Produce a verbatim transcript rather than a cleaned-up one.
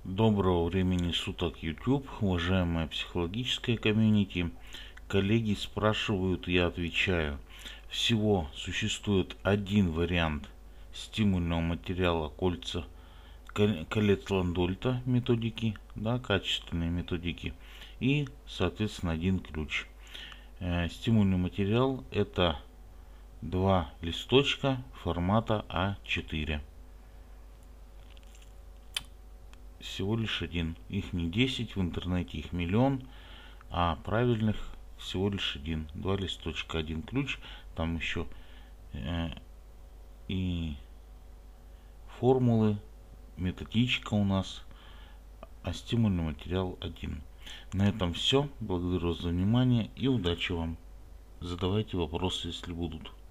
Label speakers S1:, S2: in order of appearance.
S1: Доброго времени суток, YouTube, уважаемая психологическая комьюнити. Коллеги спрашивают, я отвечаю. Всего существует один вариант стимульного материала кольца колец Ландольта методики, да, качественные методики, и, соответственно, один ключ. Э, стимульный материал — это два листочка формата а четыре. Всего лишь один. Их не десять, в интернете их миллион, а правильных всего лишь один. Два листочка, один ключ. Там еще э, и формулы, методичка у нас, а стимульный материал один. На этом все. Благодарю за внимание и удачи вам. Задавайте вопросы, если будут.